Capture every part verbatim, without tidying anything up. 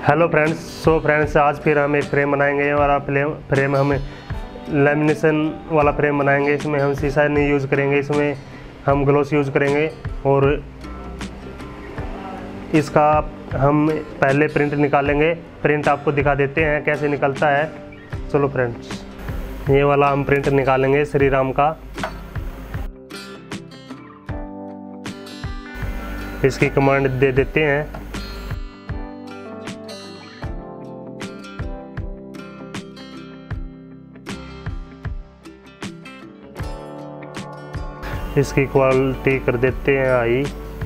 Hello friends, so friends आज फिर हम एक फ्रेम बनाएंगे और आप फ्रेम हम लेमिनेशन वाला फ्रेम बनाएंगे। इसमें हम शीशा नहीं यूज़ करेंगे, इसमें हम ग्लोस यूज़ करेंगे। और इसका हम पहले प्रिंट निकालेंगे। प्रिंट आपको दिखा देते हैं कैसे निकलता है। चलो फ्रेंड्स, ये वाला हम प्रिंट निकालेंगे श्री राम का। इसकी कमांड दे देते हैं। इसकी क्वालिटी कर देते हैं हाई।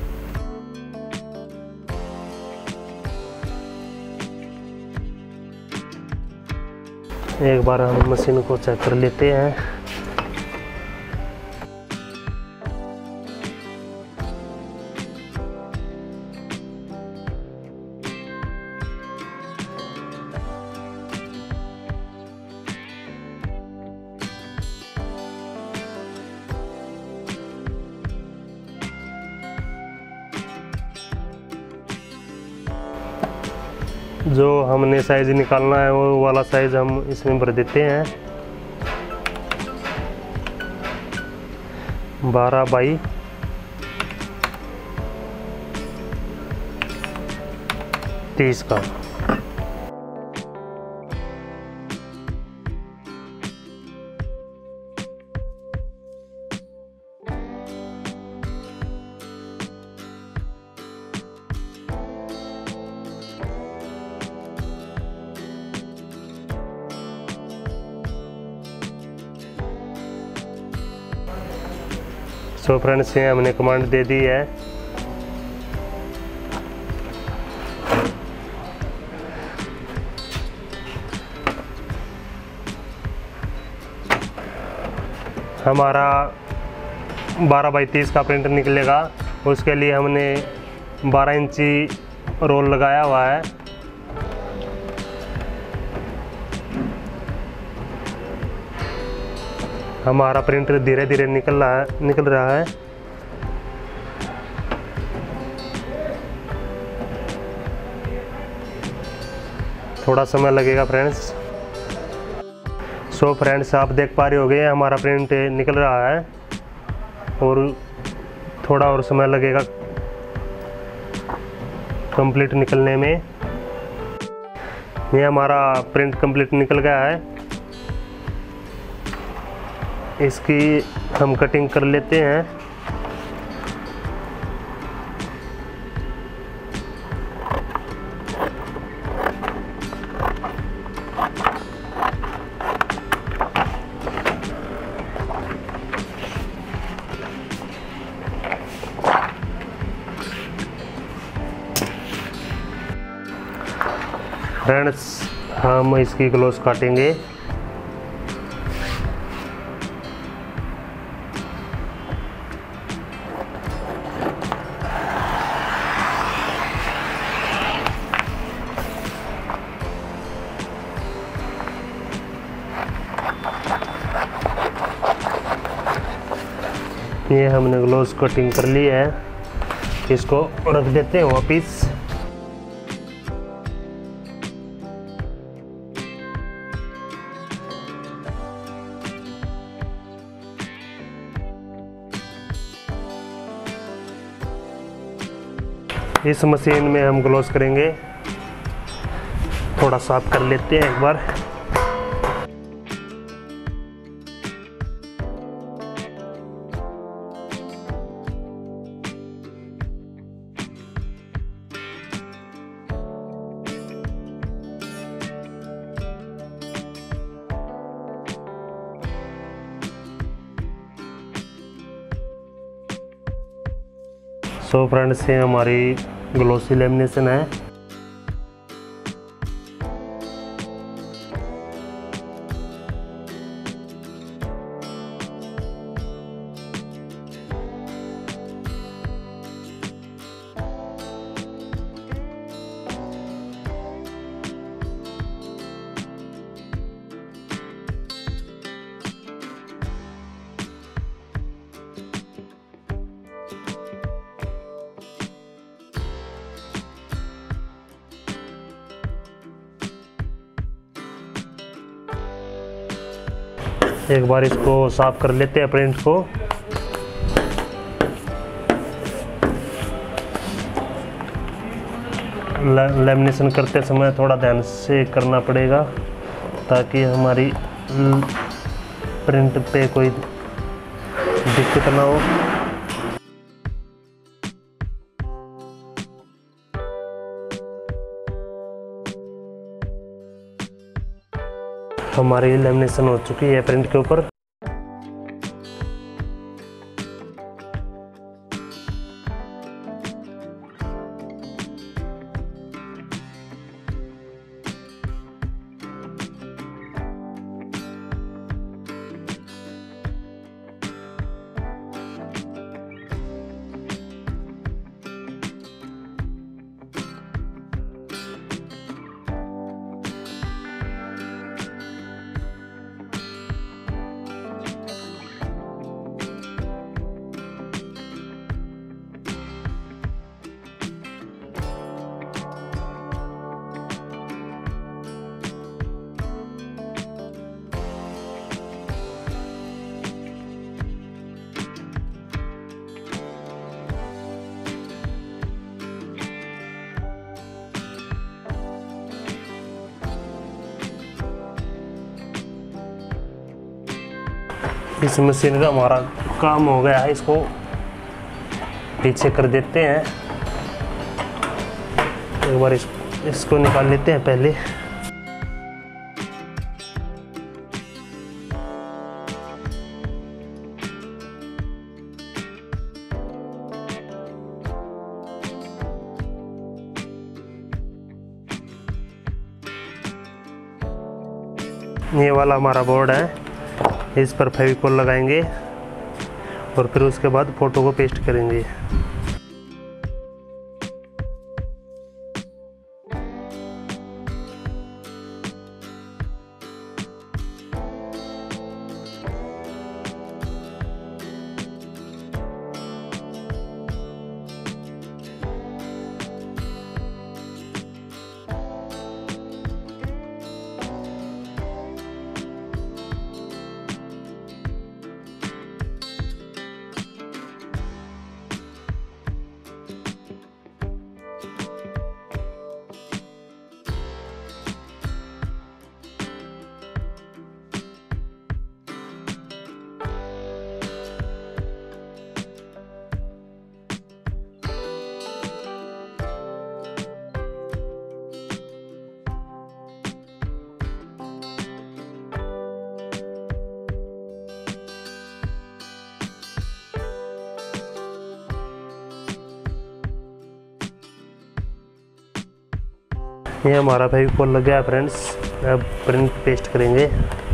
एक बार हम मशीन को चेक कर लेते हैं। जो हमने साइज निकालना है वो वाला साइज हम इसमें भर देते हैं। बारह बाई तीस का। सो फ्रेंड्स, ये हमने कमांड दे दी है। हमारा बारह बाई तीस का प्रिंट निकलेगा। उसके लिए हमने बारह इंची रोल लगाया हुआ है। हमारा प्रिंटर धीरे धीरे निकल रहा है निकल रहा है थोड़ा समय लगेगा फ्रेंड्स। सो फ्रेंड्स, आप देख पा रहे होंगे हमारा प्रिंट निकल रहा है और थोड़ा और समय लगेगा कंप्लीट निकलने में। ये हमारा प्रिंट कंप्लीट निकल गया है। इसकी हम कटिंग कर लेते हैं। फ्रेंड्स, हम इसकी ग्लोस काटेंगे। ये हमने ग्लोव्स कटिंग कर ली है। इसको रख देते हैं वापिस। इस मशीन में हम ग्लोव्स करेंगे। थोड़ा साफ कर लेते हैं एक बार। सो फ्रेंड्स, ये हमारी ग्लोसी लेमिनेशन है। एक बार इसको साफ कर लेते हैं प्रिंट को। लैमिनेशन करते समय थोड़ा ध्यान से करना पड़ेगा ताकि हमारी प्रिंट पे कोई दिक्कत ना हो। हमारी लैमिनेशन हो चुकी है प्रिंट के ऊपर। इस मशीन का हमारा काम हो गया है, इसको पीछे कर देते हैं। एक बार इस, इसको निकाल लेते हैं पहले। ये वाला हमारा बोर्ड है, इस पर फेविकोल लगाएंगे और फिर उसके बाद फ़ोटो को पेस्ट करेंगे। ये हमारा फेविकोल लग गया फ्रेंड्स। अब प्रिंट पेस्ट करेंगे।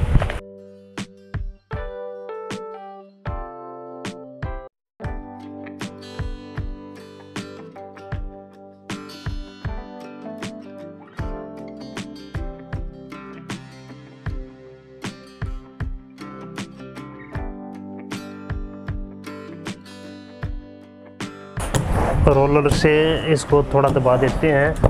रोलर से इसको थोड़ा दबा देते हैं।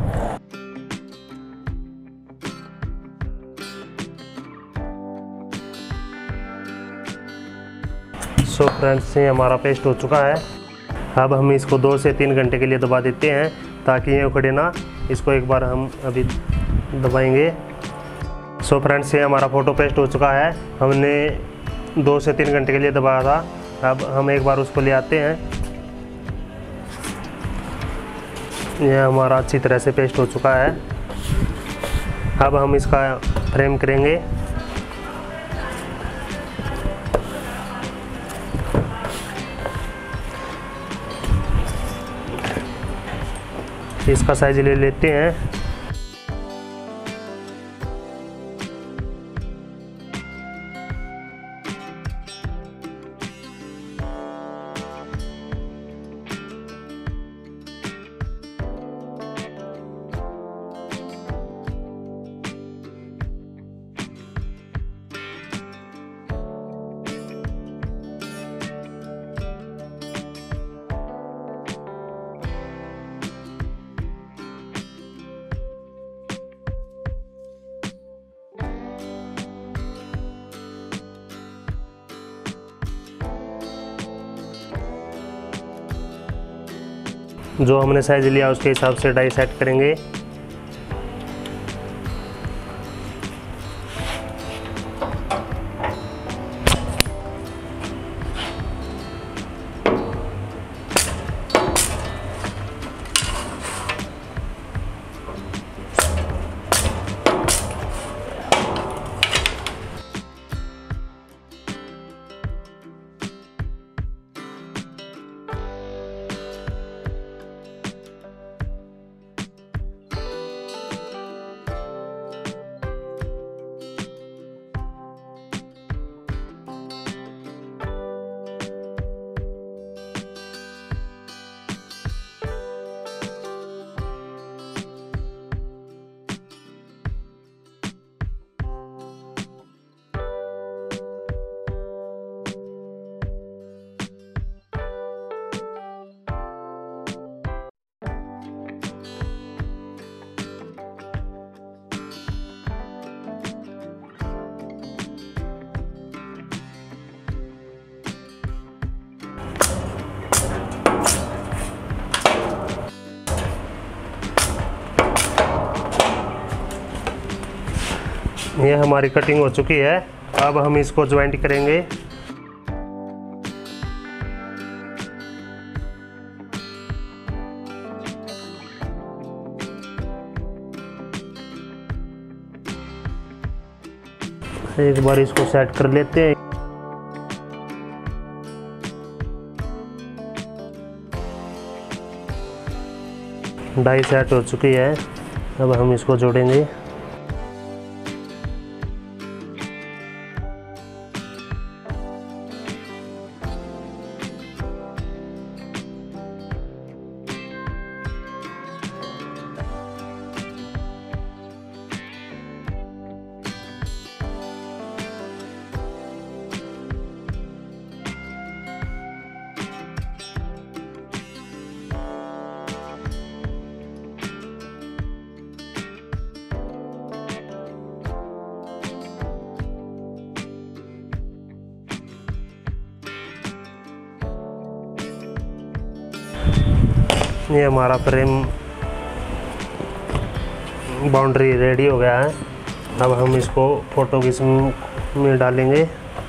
सो फ्रेंड्स, ये हमारा पेस्ट हो चुका है। अब हम इसको दो से तीन घंटे के लिए दबा देते हैं ताकि ये उखड़े ना। इसको एक बार हम अभी दबाएंगे। सो फ्रेंड्स, ये हमारा फ़ोटो पेस्ट हो चुका है। हमने दो से तीन घंटे के लिए दबाया था। अब हम एक बार उसको ले आते हैं। यह हमारा अच्छी तरह से पेस्ट हो चुका है। अब हम इसका फ्रेम करेंगे। इसका साइज ले लेते हैं। जो हमने साइज लिया उसके हिसाब से डाई सेट करेंगे। ये हमारी कटिंग हो चुकी है। अब हम इसको ज्वाइंट करेंगे। एक बार इसको सेट कर लेते हैं। डाई सेट हो चुकी है। अब हम इसको जोड़ेंगे। ये हमारा फ्रेम बाउंड्री रेडी हो गया है। अब हम इसको फोटो की में डालेंगे।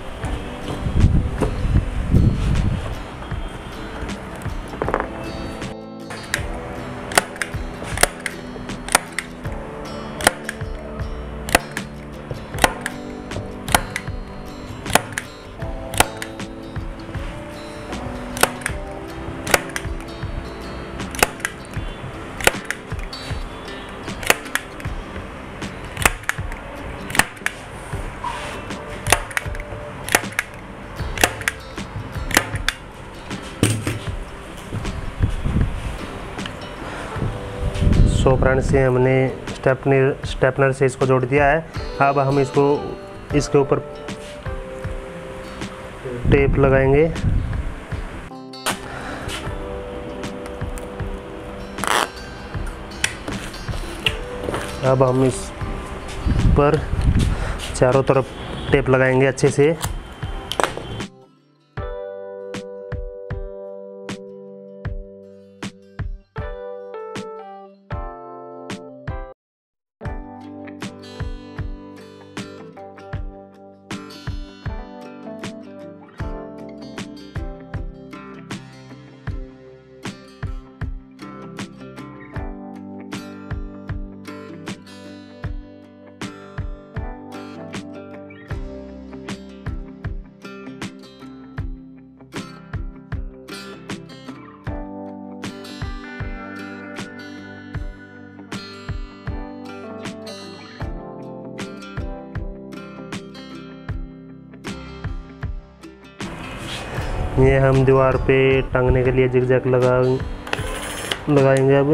सो फ्रेंड्स, ये हमने स्टेपनर स्टेपनर से इसको जोड़ दिया है। अब हम इसको इसके ऊपर टेप लगाएंगे। अब हम इस पर चारों तरफ टेप लगाएंगे अच्छे से। ये हम दीवार पे टांगने के लिए जिगजैग लगा लगाएंगे। अब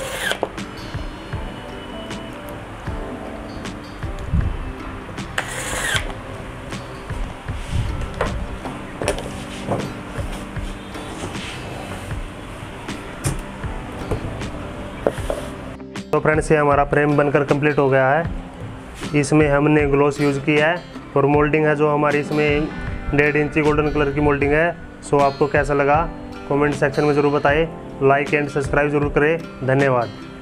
तो फ्रेंड्स, ये हमारा फ्रेम बनकर कंप्लीट हो गया है। इसमें हमने ग्लॉस यूज़ किया है और मोल्डिंग है जो हमारी इसमें डेढ़ इंची गोल्डन कलर की मोल्डिंग है। सो आपको कैसा लगा कमेंट सेक्शन में ज़रूर बताएं। लाइक एंड सब्सक्राइब जरूर करें। धन्यवाद।